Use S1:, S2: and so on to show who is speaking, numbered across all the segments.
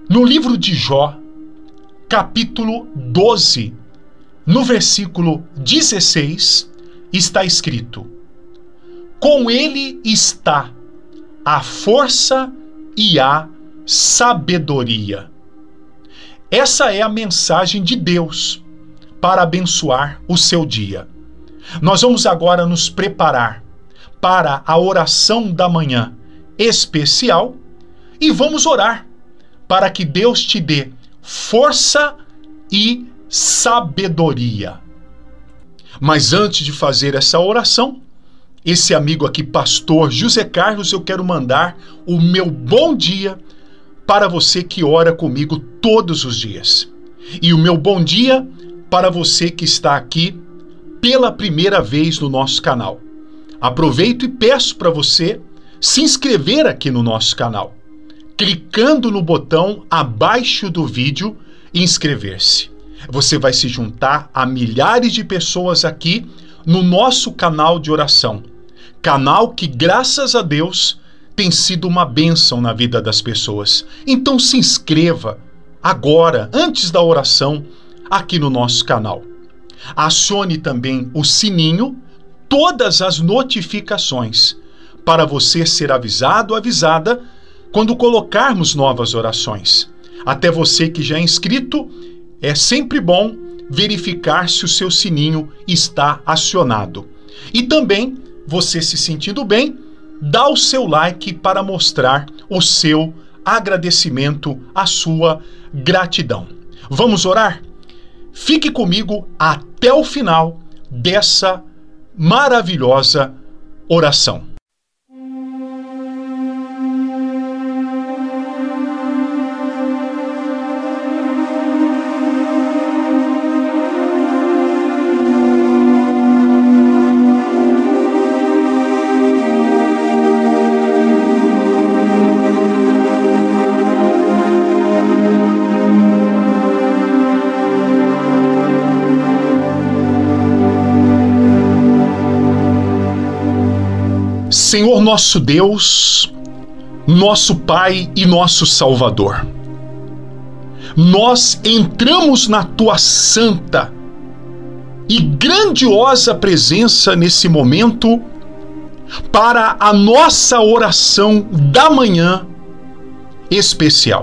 S1: No livro de Jó, capítulo 12, no versículo 16, está escrito: com ele está a força e a sabedoria. Essa é a mensagem de Deus para abençoar o seu dia. Nós vamos agora nos preparar para a oração da manhã especial e vamos orar para que Deus te dê força e sabedoria. Mas antes de fazer essa oração, esse amigo aqui, pastor José Carlos, eu quero mandar o meu bom dia para você que ora comigo todos os dias. E o meu bom dia para você que está aqui pela primeira vez no nosso canal. Aproveito e peço para você se inscrever aqui no nosso canal, clicando no botão abaixo do vídeo e inscrever-se. Você vai se juntar a milhares de pessoas aqui no nosso canal de oração. Canal que, graças a Deus, tem sido uma bênção na vida das pessoas. Então se inscreva agora, antes da oração, aqui no nosso canal. Acione também o sininho, todas as notificações, para você ser avisado, avisada, quando colocarmos novas orações. Até você que já é inscrito, é sempre bom verificar se o seu sininho está acionado. E também, você se sentindo bem, dá o seu like para mostrar o seu agradecimento, a sua gratidão. Vamos orar? Fique comigo até o final dessa maravilhosa oração. Senhor nosso Deus, nosso Pai e nosso Salvador, nós entramos na Tua santa e grandiosa presença nesse momento para a nossa oração da manhã especial.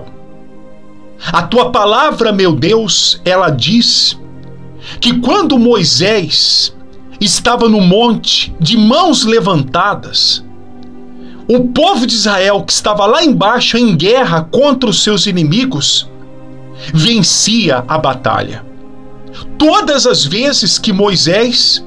S1: A Tua palavra, meu Deus, ela diz que quando Moisés estava no monte de mãos levantadas, o povo de Israel, que estava lá embaixo em guerra contra os seus inimigos, vencia a batalha. Todas as vezes que Moisés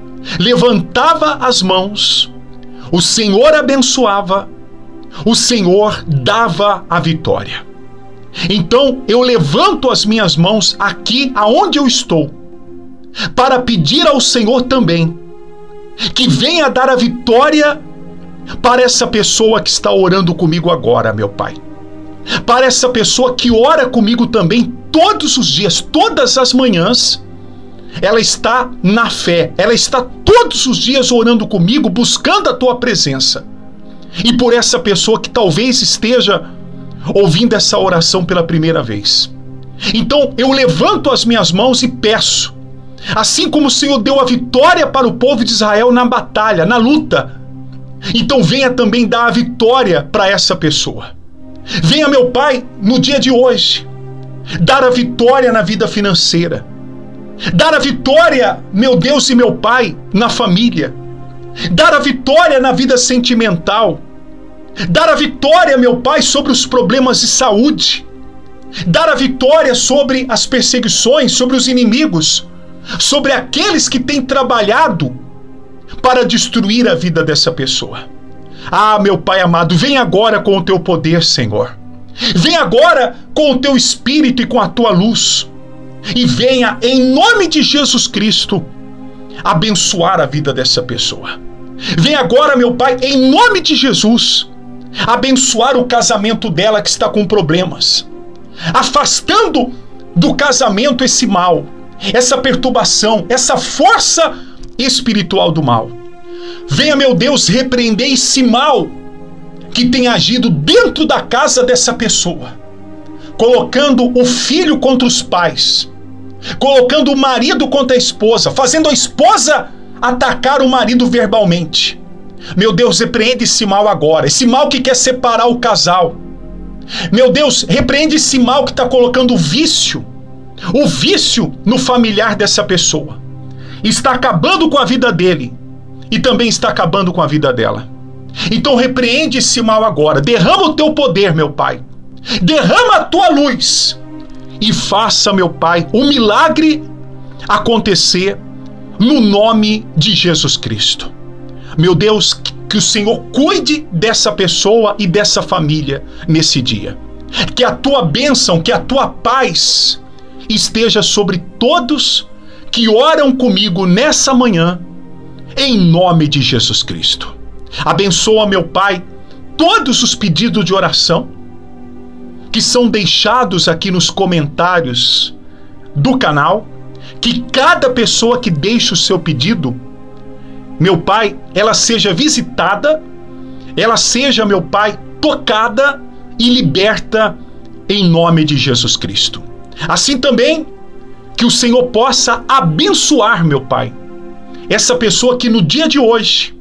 S1: levantava as mãos, o Senhor abençoava, o Senhor dava a vitória. Então eu levanto as minhas mãos aqui aonde eu estou, para pedir ao Senhor também que venha dar a vitória para essa pessoa que está orando comigo agora, meu Pai. Para essa pessoa que ora comigo também todos os dias, todas as manhãs. Ela está na fé, ela está todos os dias orando comigo, buscando a Tua presença. E por essa pessoa que talvez esteja ouvindo essa oração pela primeira vez. Então eu levanto as minhas mãos e peço, assim como o Senhor deu a vitória para o povo de Israel na batalha, na luta, então venha também dar a vitória para essa pessoa. Venha, meu Pai, no dia de hoje, dar a vitória na vida financeira, dar a vitória, meu Deus e meu Pai, na família, dar a vitória na vida sentimental, dar a vitória, meu Pai, sobre os problemas de saúde, dar a vitória sobre as perseguições, sobre os inimigos, sobre aqueles que têm trabalhado para destruir a vida dessa pessoa. Ah, meu Pai amado, vem agora com o Teu poder, Senhor. Vem agora com o Teu Espírito e com a Tua luz. E venha, em nome de Jesus Cristo, abençoar a vida dessa pessoa. Vem agora, meu Pai, em nome de Jesus, abençoar o casamento dela que está com problemas, afastando do casamento esse mal, essa perturbação, essa força espiritual do mal. Venha, meu Deus, repreender esse mal que tem agido dentro da casa dessa pessoa, colocando o filho contra os pais, colocando o marido contra a esposa, fazendo a esposa atacar o marido verbalmente. Meu Deus, repreende esse mal agora, esse mal que quer separar o casal. Meu Deus, repreende esse mal que está colocando o vício no familiar dessa pessoa. Está acabando com a vida dele e também está acabando com a vida dela. Então repreende esse mal agora, derrama o teu poder, meu Pai. Derrama a tua luz e faça, meu Pai, o milagre acontecer no nome de Jesus Cristo. Meu Deus, que o Senhor cuide dessa pessoa e dessa família nesse dia. Que a tua bênção, que a tua paz esteja sobre todos que oram comigo nessa manhã, em nome de Jesus Cristo. Abençoa, meu Pai, todos os pedidos de oração que são deixados aqui nos comentários do canal, que cada pessoa que deixa o seu pedido, meu Pai, ela seja visitada, ela seja, meu Pai, tocada e liberta em nome de Jesus Cristo. Assim também, que o Senhor possa abençoar, meu Pai, essa pessoa que no dia de hoje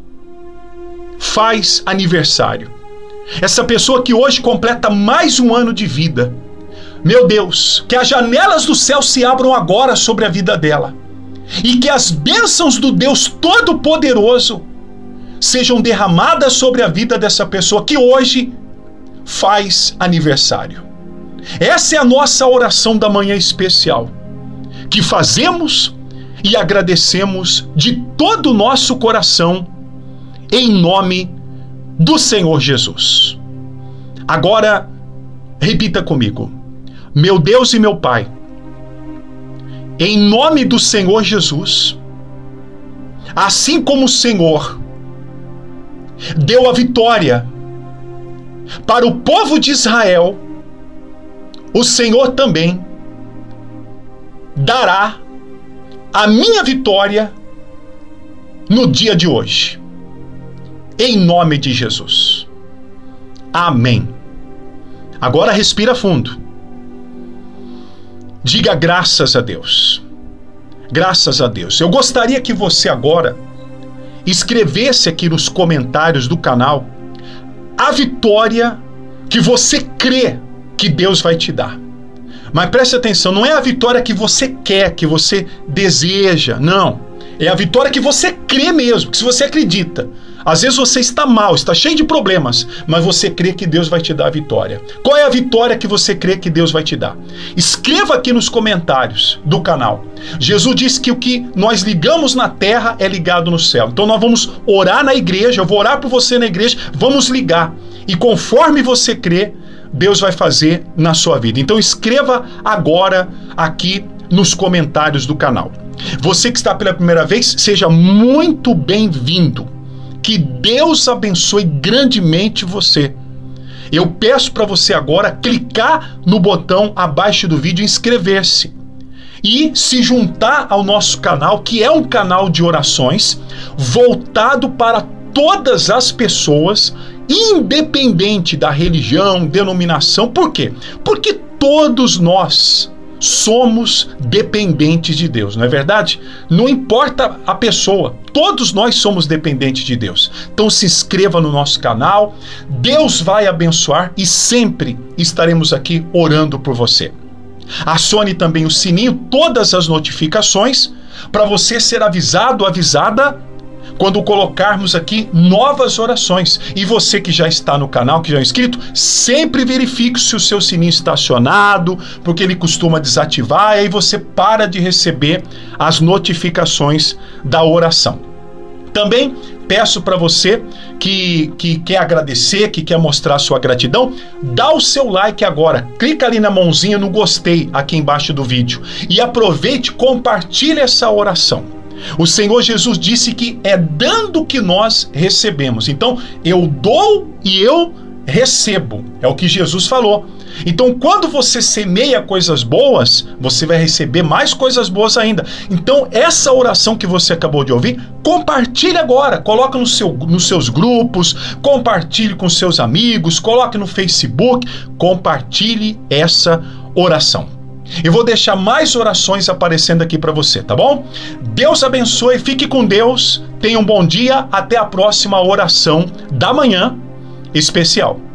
S1: faz aniversário. Essa pessoa que hoje completa mais um ano de vida. Meu Deus, que as janelas do céu se abram agora sobre a vida dela. E que as bênçãos do Deus Todo-Poderoso sejam derramadas sobre a vida dessa pessoa que hoje faz aniversário. Essa é a nossa oração da manhã especial, que fazemos e agradecemos de todo o nosso coração, em nome do Senhor Jesus. Agora, repita comigo: meu Deus e meu Pai, em nome do Senhor Jesus, assim como o Senhor deu a vitória para o povo de Israel, o Senhor também dará a minha vitória no dia de hoje. Em nome de Jesus. Amém. Agora respira fundo. Diga graças a Deus. Graças a Deus. Eu gostaria que você agora escrevesse aqui nos comentários do canal a vitória que você crê que Deus vai te dar. Mas preste atenção, não é a vitória que você quer, que você deseja, não. É a vitória que você crê mesmo, que se você acredita. Às vezes você está mal, está cheio de problemas, mas você crê que Deus vai te dar a vitória. Qual é a vitória que você crê que Deus vai te dar? Escreva aqui nos comentários do canal. Jesus disse que o que nós ligamos na terra é ligado no céu. Então nós vamos orar na igreja, eu vou orar por você na igreja, vamos ligar. E conforme você crê, Deus vai fazer na sua vida. Então escreva agora aqui nos comentários do canal. Você que está pela primeira vez, seja muito bem-vindo. Que Deus abençoe grandemente você. Eu peço para você agora clicar no botão abaixo do vídeo e inscrever-se. E se juntar ao nosso canal, que é um canal de orações voltado para todas as pessoas, independente da religião, denominação. Por quê? Porque todos nós somos dependentes de Deus, não é verdade? Não importa a pessoa, todos nós somos dependentes de Deus. Então se inscreva no nosso canal, Deus vai abençoar e sempre estaremos aqui orando por você. Acione também o sininho, todas as notificações, para você ser avisado, avisada, quando colocarmos aqui novas orações. E você que já está no canal, que já é inscrito, sempre verifique se o seu sininho está acionado, porque ele costuma desativar, e aí você para de receber as notificações da oração. Também peço para você que quer agradecer, que quer mostrar sua gratidão, dá o seu like agora, clica ali na mãozinha no gostei aqui embaixo do vídeo e aproveite e compartilhe essa oração. O Senhor Jesus disse que é dando que nós recebemos. Então, eu dou e eu recebo. É o que Jesus falou. Então, quando você semeia coisas boas, você vai receber mais coisas boas ainda. Então, essa oração que você acabou de ouvir, compartilhe agora. Coloque nos seus grupos, compartilhe com seus amigos, coloque no Facebook, compartilhe essa oração. Eu vou deixar mais orações aparecendo aqui para você, tá bom? Deus abençoe, fique com Deus, tenha um bom dia, até a próxima oração da manhã especial.